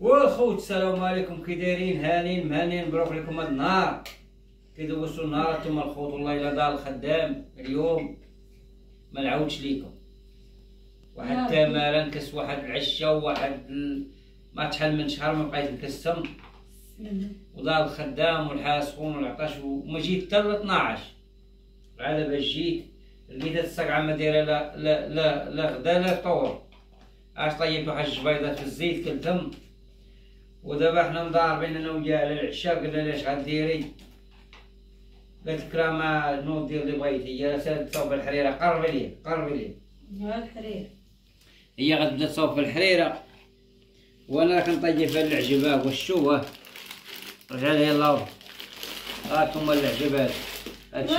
والخوت السلام عليكم، كي دايرين؟ هانين مهانين، مبروك لكم هاد النهار. كي دوزتو النهار نتوما الخوت، والله الا دار الخدام اليوم ما نعاودش ليكم. واحد التماره نكس، واحد العشه، ما شحال من شهر ما بقيت نكسم، ودار الخدام والحال سخون والعطش، وما جيت حتى ل 12. عاد باش جيت لقيت هاد السقعه ما دايره لا غدا لا فطور. عاد طيبت واحد الجبيضات في الزيت كلتهم، ودابا حنا مضاربين انا وياه على العشاء. قلنا لاش غديري؟ قالت لك راه ما نوض دير اللي بغيتي. هي سالت تصاوب الحريره، قربي لي ها الحريره. هي غتبدا تصاوب في الحريره، وانا راه كنطيب فيها العجبه والشوه. رجع لها يلاه، هاكم العجبات. هادشي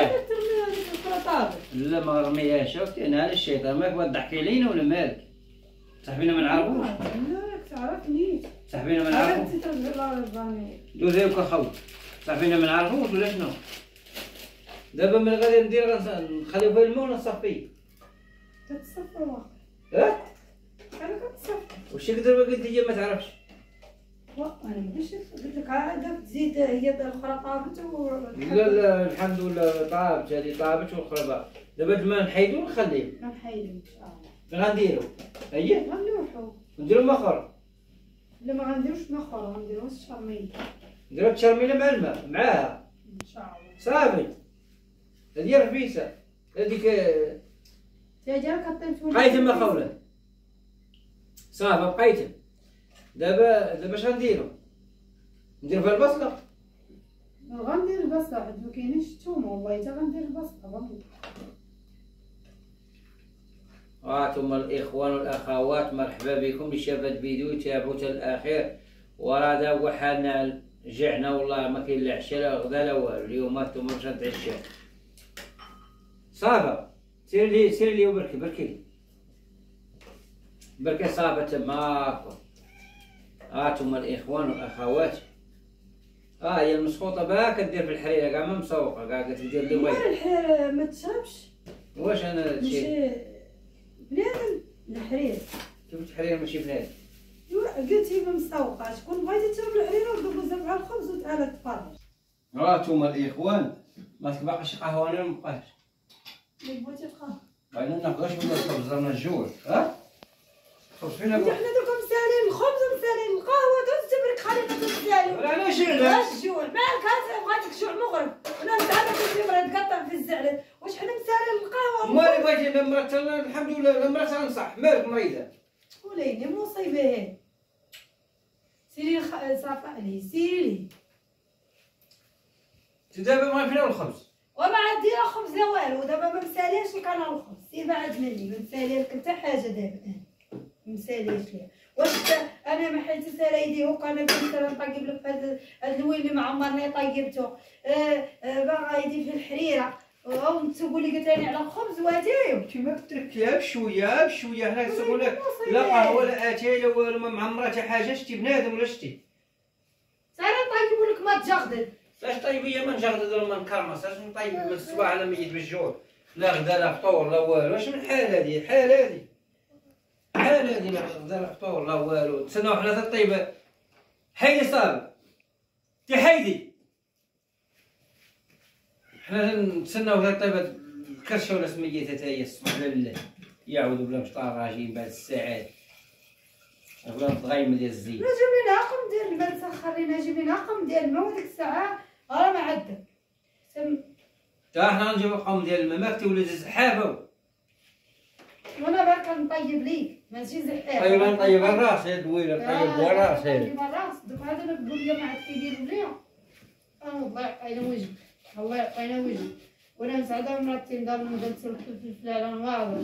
لا ما رميهاش. شفتي انا هذا الشيطان، مالك تضحكي علينا ولا مالك؟ صاحبينا ما نعرفوش. لا تعرفني، صاحبينا ما نعرفوش. دوزي وكا صاحبينا ما نعرفوش ولا شنو؟ دابا من غادي ندير نخليو فيها الماء ولا نصفيه؟ كتصفى واقع. انا كتصفى. واش دابا قلت لي ما تعرفش؟ انا ماشي قلت لك عاد تزيد هي الاخرى طابت لا الحمد لله طابت، هذه طابت والاخرى. دابا الماء نحيدو ونخليه. نحيدو ان شاء الله. غنديرو اييه غنلوحو نديرو مخر. لا ما غنديروش مخر، غنديرو الشرميل. نديرو التشرميله مع الماء معاها ان شاء الله. صافي. هذه رفيسه هذيك تاجا كطيب بقيت ما خوله. صافي بقيت. دابا اش غنديرو؟ نديرو فيها البصله. غندير البصله، عاد ما كاينينش الثومه، والله حتى غندير البصله برك. هانتوما الاخوان والاخوات، مرحبا بكم اللي شاف الفيديو يتابعوا حتى الاخير. وراه هذا هو حالنا، جعنا والله ما كاين لا عشاء لا غدا لا والو. اليوم هانتوما باش نتعشاو. صافا سير لي وبركي صافا تماكم. هانتوما الاخوان والاخوات، هي المسخوطه باها كدير في الحريره، كاع ما مسوقه، كاع كدير اللي بغيت. الحريره ما تشربش. واش انا هادشي بنادم الحريره؟ كيف الحريره ماشي بنادم؟ قلتي ما مسوقاش، كون بغيتي تشرب الحريره ودوزها مع الخبز وتعالى تفرج. هانتوما الاخوان، ما باقاش قهوه، انا ما بقاش. اللي بغيتي تقهوى بغينا ناخذوش من الخبز، رانا الجوع. خبز فينا حنا دوكا مسالين الخبز ومسالين القهوه، دوز تبرك خلينا تسالي. لا شعلة الجوع مالك؟ هاك بغاتك جوع مغرب، انا نتعب كنتي مرا تقطع في الزعلة. واش حنا مسالين القهوه؟ مالي بغيتي المرات الحمد لله المرات تنصح. مالك مريضه؟ وليدي مصيبه هي. سيري صافا عليه، سيري دابا ما فينا الخبز وما عاد دير خبز لا والو. دابا ما مساليش لك انا الخبز، سير بعد مني ما مسالي لك حتى حاجه. دابا ما مساليش ليها. واش انا ما حيت سال يدي هوك انا كنت نطيب لك في هذا الويل اللي ما عمرني طيبته. باغا يدي في الحريره وتقولي قلت لي على الخبز واتايو. كيما قلت لك بشويه حنا كنقول لك لا قهوه لا اتاي لا والو، ما معمرها حتى حاجه. شتي بنادم ولا شتي؟ سير نطيب لك ما تجغدد. اش طيبيه ما نجغدد ولا ما نكرمس؟ اش نطيب من الصباح على ميت بالجوع؟ لا غدا لا فطور لا والو. واش من الحال هذه؟ الحال هذه لا غدا لا فطور لا والو. تسناو حنا الطيبه. حيدي صافي تي حيدي، حنا نتسناو الطيبه الكرشه ولا سميتها حتى هي الصباح لله. يعود بلا مشطار راجعين بعد الساعات بلا الضغيمه ديال الزيت. جيب لنا رقم ديال الماء، تسخر لنا جيب لنا رقم ديال الماء، وديك الساعه راه ما عندك. تا حنا نجيب رقم ديال الماء، ما كنتي ولا زحافه. وانا باقا نطيب ليك ماشي زحافه. ايوا نطيب الراس يا دويله، طيب الراس. طيب الراس دوك هذا انا نقول لي ما عاد كيديروا ليا. الله يعطينا وجهك، الله يعطينا وجهك. وانا مسعده مراتي ندار ندسل الفلفل على نواظر.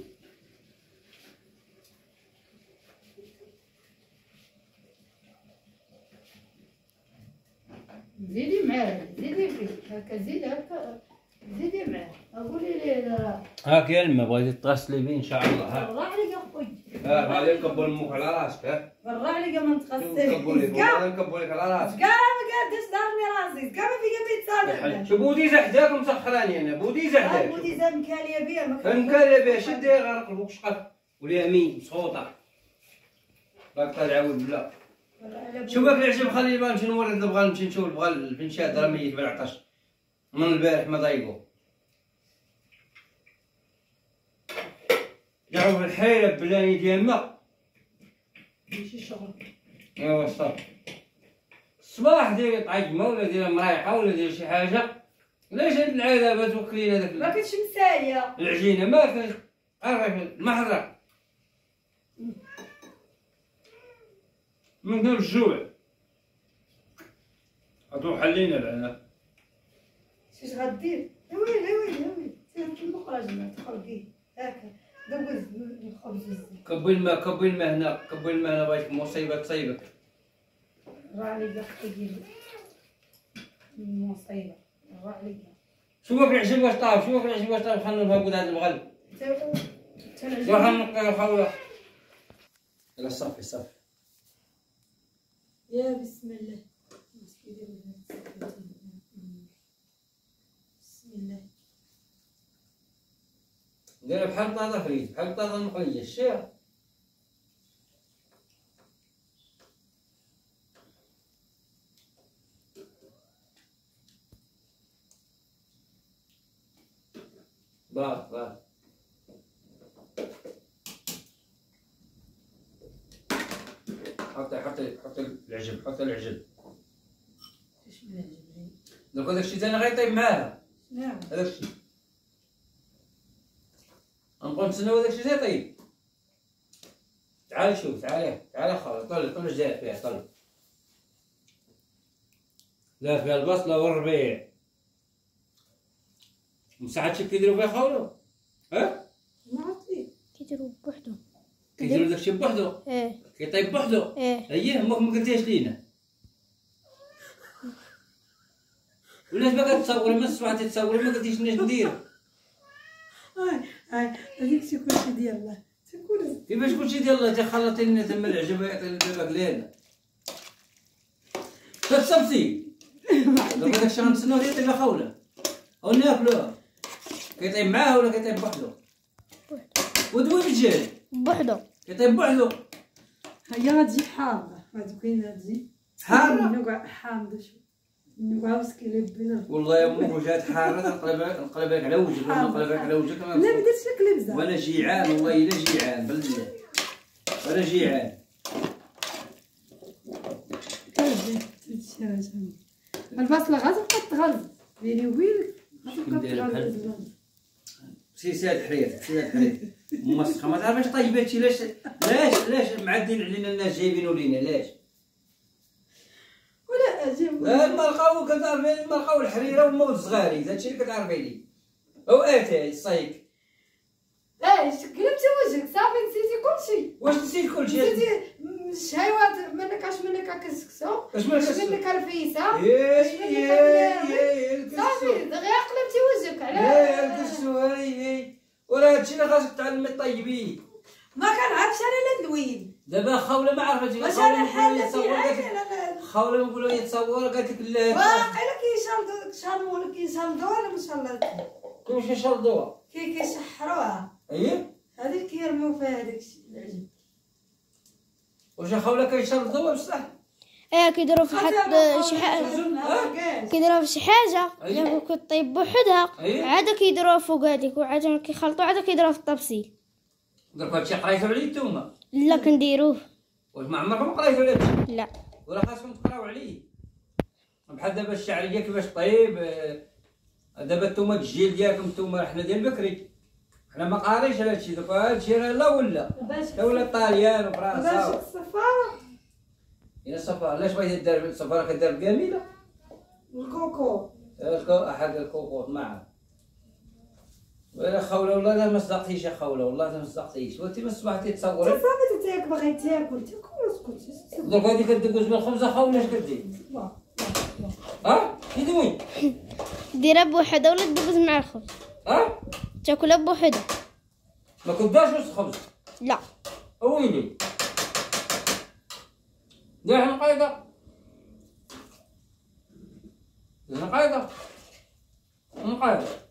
زيدي معاه، زيدي فيه هكا، زيدي هكا، زيدي معاه. قولي لي هاك يا الماء بغيتي تغسلي به ان شاء الله. برا عليك اخويا، غادي نكبر الموك على راسك. برا عليك ما نتغسلش. نكبر لك على راسك. كاع ما قادش دارني راسي، كاع ما فيا بيتصالح. شو بوديزه حداك ومسخراني انا. بوديزه حداك، بوديزه مكاليه بيها مكاليه بها. شدي غرق البوك شقف واليمين مسخوطه باقا تعاود بلا. شوف هاك العجب خليني بقى نمشي نورد، نبغى نمشي نشوف، بغا البن شاد راه ميت بالعطش من البارح ما ضايقو. جاو الحيلة بلاني ديال الماء ماشي شغل. ايوا صافي. الصباح ديري طعيمة ولا ديري مريحة ولا ديري شي حاجة. علاش هاد العذابة توكلين هذاك ما كنتش مساليه العجينة ما كاين عرفي المحرق من دون الجوع. عطو حلينا العنب. شاش غدير؟ ويلي سير في المخرج ما تخرجي هاكا دوز الخبز والزيت. كبي الماء كبي الماء هنا، كبي الماء هنا بغيتك مصيبة تصيبك. راه عليا خطيبي مصيبه راه عليا. شوفك العجب واش طاب، شوفك العجب واش طاب، خلينا نهبط هذا البغل. روح نقي خويا. يلا صافي صافي. يا بسم الله. بسم الله. دايره بحال الطاطا فريت، بحال الطاطا المقلية الشيخ. بارك بارك. حطي العجب، حطي العجب. ايش من العجب؟ دوك هذاك الشيء ثاني غيطيب معاها. نعم. هذاك الشيء. غنبقاو نتسناو هذاك الشيء يطيب. تعال شوف، تعال خويا، طل الجزائر فيها، طل. لا فيها البصلة والربيع. مساعد شي كيديرو فيها خاولو؟ ها؟ ما عرفتي. كيديروا بوحدو. كيديرو داكشي بوحدو؟ كيطيب بوحدو؟ اييه امك ما قلتيهاش لينا. ولا باقا تصوري من الصباح تتصوري ما قلتيش اش ندير. هذيك شي كلشي ديال الله. كيفاش كلشي ديال الله؟ تخلطي لنا تما العجب يعطي البابا قليل. تتصبتي. دابا داكشي غنتسناو يطيب لا خوله. او ناكلوه. كيطيب معاه ولا كيطيب بوحدو؟ ودوي بالجاي. بوحدو. كيطيب بوحدو. هي غتجي حامضه، غادي كاين غتجي حامضه. نوقع حامضه شو نوقع مسكين بنا. والله يا مو جات حاره نقلبك على وجهك، نقلبك على وجهك. لا ما درتش لك لبزه. وانا جيعان والله الا جيعان بالله. انا جيعان. البصله غتبقى تغلظ بيني وبينك، غتبقى تغلظ. سيسات حرير مسخه ما تعرفش طيب هادشي. لاش معدين علينا الناس جايبينو لينا لاش؟ ولا اجيب المرقه كتعرفي المرقه والحريره والموت الصغاري، هادشي اللي كتعرفي لي. او اتاي الصيك. قلبتي وجهك صافي نسيتي كلشي. واش نسيت كلشي؟ نسيتي الشهيوات منك اش منك كسكسو، اش منك الرفيسه، صافي دغيا قلبتي وجهك على الكسو. وراه هادشي اللي خاصك تعلمي طيبيه. ما كنعرفش انا لا ندوين. دابا خوله ما عرفتش. واش انا حالة في خوله نقولوا يتصور قالت لك لا. واقيلا كيشردوا كيشردوها ان شاء الله. كيفاش يشردوها؟ كيشحروها. اييه هذيك كيرميو فيها هذاك الشيء العجب. واش خوله كيشردوها بصح؟ كيديروا في شي حاجه، كيديروها في شي حاجه كطيب بوحدها، عاد كيديروها فوق هذيك وعاد كيخلطوا، عاد كيديروها في الطبسيل. درك هادشي قرايتو عليه نتوما؟ لا كنديروه. واش ما عمركم قرايتو على هادشي؟ لا. ولا خاصكم تقراو عليه. بحال دابا الشعريه كيفاش طيب. دابا نتوما الجيل ديالكم نتوما حنا ديال بكري، حنا ما قاريش على هادشي. دوك هادشي راه لا ولا طاليان وفرنسا. باش السفاره يا السفاره علاش بغيتي دير السفاره كدير بكامله؟ الكوكو احد الكوكوط معاه. ولا خوله والله لا ما صدقتيش يا خوله، والله ما صدقتيش. وانت من الصباح تتصوري صافي انت باغي تاكل واسكت. دوك هادي كدوز من الخبزه خوله اش كدير؟ كيدوي ديرها بوحدها ولا تدوز مع الخبز؟ تاكلها بوحدها. ما كداش وسط الخبز؟ لا. اويلي دير نقايضه نقايضه